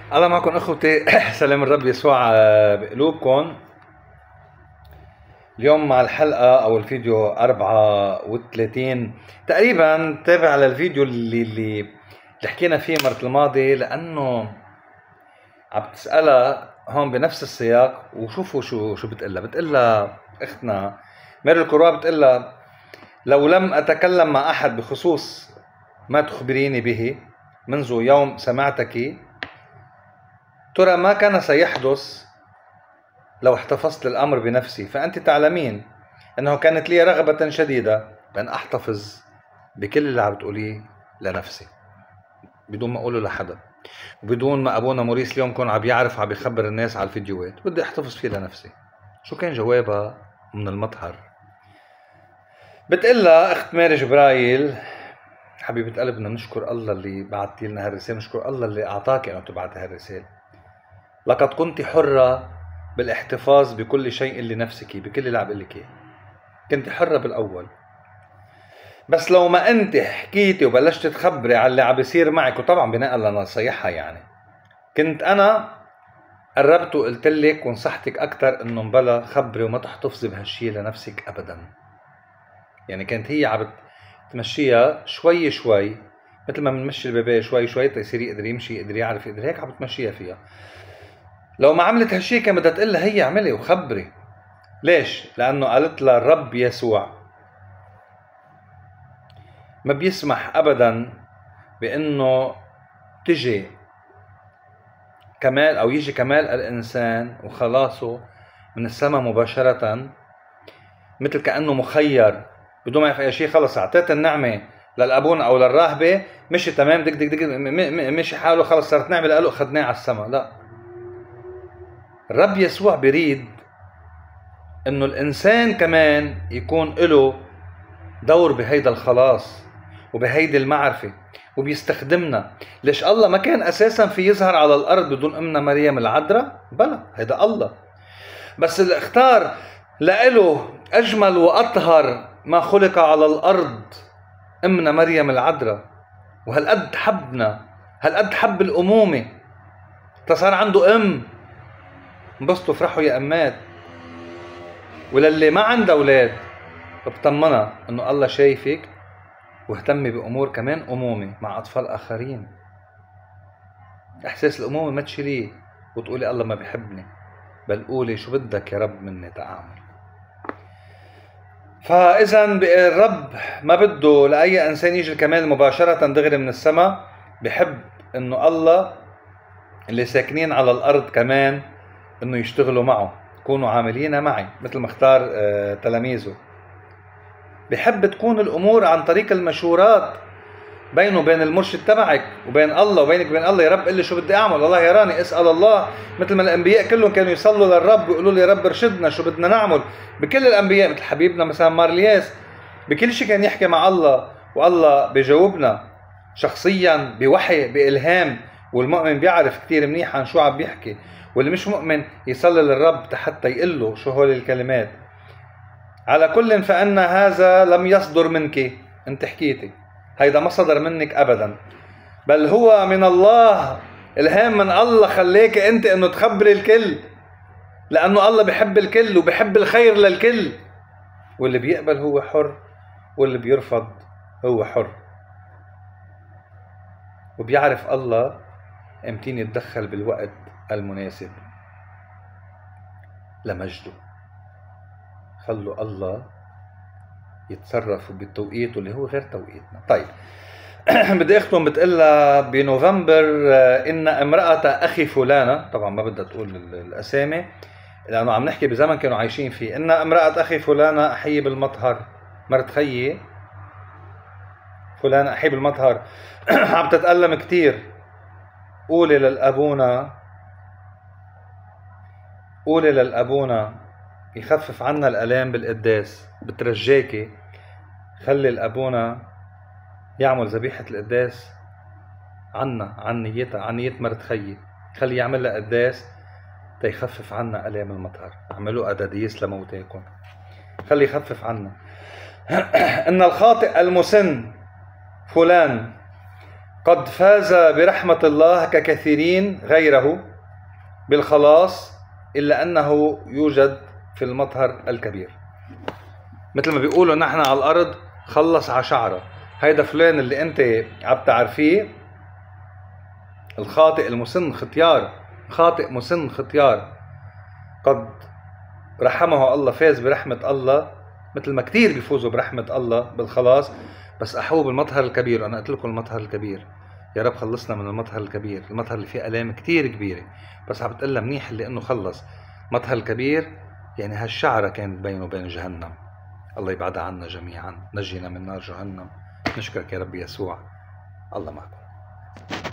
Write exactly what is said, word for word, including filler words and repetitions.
الله معكم اخوتي. سلام الرب يسوع بقلوبكم. اليوم مع الحلقة او الفيديو أربعة وثلاثين تقريبا، تابع على الفيديو اللي اللي, اللي حكينا فيه مرة الماضي، لانه عم تسألها هون بنفس السياق. وشوفوا شو شو بتقلها بتقلها اختنا ميري الكروع. بتقلها: لو لم اتكلم مع احد بخصوص ما تخبريني به منذ يوم سمعتك، ترى ما كان سيحدث لو احتفظت الأمر بنفسي. فأنت تعلمين أنه كانت لي رغبة شديدة بأن أحتفظ بكل اللي عم تقوليه لنفسي بدون ما أقوله لحدا، وبدون ما أبونا موريس اليوم كون عم يعرف عم يخبر الناس على الفيديوهات. بدي أحتفظ فيه لنفسي. شو كان جوابها من المطهر؟ بتقلها أخت ماري جبرايل: حبيبة قلبنا، نشكر الله اللي بعتي لنا هالرسالة، نشكر الله اللي أعطاك أنه تبعت هالرسالة. لقد كنت حرة بالاحتفاظ بكل شيء لنفسك، بكل اللي عم بقول لك اياه. كنت حرة بالاول، بس لو ما انت حكيتي وبلشت تخبري على اللي عم بيصير معك، وطبعا بناء لنصيحها، يعني كنت انا قربت وقلت لك ونصحتك اكثر انه مبلا خبري وما تحتفظي بهالشيء لنفسك ابدا. يعني كانت هي عم تمشيها شوي شوي، مثل ما بنمشي البيبي شوي شوي تيصير يقدر يمشي، يقدر يعرف، يقدر هيك عم تمشيها فيها. لو ما عملت هالشيء كان بدها تقول لها هي اعملي وخبري. ليش؟ لأنه قالت لها الرب يسوع ما بيسمح أبدا بأنه تجي كمال أو يجي كمال الإنسان وخلاصه من السماء مباشرة، مثل كأنه مخير بدون ما يعرف أي شيء. خلص أعطيت النعمة للأبون أو للراهبة، مشي تمام، دق دق دق مشي حاله، خلص صارت نعمة قالوا أخذناه على السماء. لا، الرب يسوع بريد انه الانسان كمان يكون له دور بهيدا الخلاص وبهيدي المعرفة، وبيستخدمنا. ليش الله ما كان اساسا في يظهر على الارض بدون امنا مريم العذراء؟ بلا، هيدا الله، بس اللي اختار لإله اجمل واطهر ما خلق على الارض امنا مريم العذراء. وهالقد حبنا، هالقد حب الامومة، تصار عنده ام. انبسطوا فرحوا يا امات. وللي ما عنده اولاد بطمنها انه الله شايفك، واهتمي بامور كمان امومه مع اطفال اخرين. احساس الامومه ما تشيليه وتقولي الله ما بيحبني، بل قولي شو بدك يا رب مني تعامل. فاذا الرب ما بده لاي انسان يجي الكمال مباشره دغري من السماء. بحب انه الله اللي ساكنين على الارض كمان انه يشتغلوا معه، يكونوا عاملين معي مثل ما اختار تلاميذه. بحب تكون الامور عن طريق المشورات بينه وبين المرشد تبعك، وبين الله وبينك وبين الله. يا رب قل لي شو بدي اعمل، الله يراني، اسال الله. مثل ما الانبياء كلهم كانوا يصلوا للرب ويقولوا له يا رب ارشدنا شو بدنا نعمل. بكل الانبياء، مثل حبيبنا مثلا مارلياس، بكل شيء كان يحكي مع الله والله بيجاوبنا شخصيا بوحي بالهام. والمؤمن بيعرف كثير منيح عن شو عم بيحكي، واللي مش مؤمن يصلي للرب حتى يقول له شو هول الكلمات. على كل فإن هذا لم يصدر منك، انت حكيتي، هيدا ما صدر منك ابدا، بل هو من الله. الهام من الله خليك انت انه تخبري الكل، لانه الله بيحب الكل وبيحب الخير للكل. واللي بيقبل هو حر، واللي بيرفض هو حر. وبيعرف الله امتين يتدخل بالوقت المناسب لمجده. خلوا الله يتصرف بالتوقيت اللي هو غير توقيتنا. طيب بدي اختم. بتقلها بنوفمبر: ان امرأة اخي فلانة، طبعا ما بدها تقول الاسامي لانه عم نحكي بزمن كانوا عايشين فيه. ان امرأة اخي فلانة احيي بالمطهر، مرت خيي فلانة احيي بالمطهر عم تتألم كتير. قولي للابونا، قولي للابونا يخفف عنا الالام بالقداس. بترجاكي خلي الابونا يعمل ذبيحة القداس عنا، عن نيتها، عن نية مرت خيي. خلي يعمل لها قداس تيخفف عنا ألام المطهر. اعملوا أداديس لموتاكم، خلي يخفف عنا. إن الخاطئ المسن فلان قد فاز برحمة الله ككثيرين غيره بالخلاص، إلا أنه يوجد في المطهر الكبير. مثل ما بيقولوا نحن على الأرض خلص على شعره. هيدا فلان اللي أنت عم تعرفيه الخاطئ المسن ختيار، خاطئ مسن ختيار، قد رحمه الله، فاز برحمة الله مثل ما كتير بيفوزوا برحمة الله بالخلاص، بس أحوه بالمطهر الكبير. أنا قلت لكم المطهر الكبير، يا رب خلصنا من المطهر الكبير، المطهر اللي فيه آلام كتير كبيرة، بس عم بتقلها منيح اللي إنه خلص. مطهر الكبير يعني هالشعرة كانت بينه وبين جهنم. الله يبعدها عنا جميعا، نجينا من نار جهنم. نشكرك يا رب يسوع. الله معكم.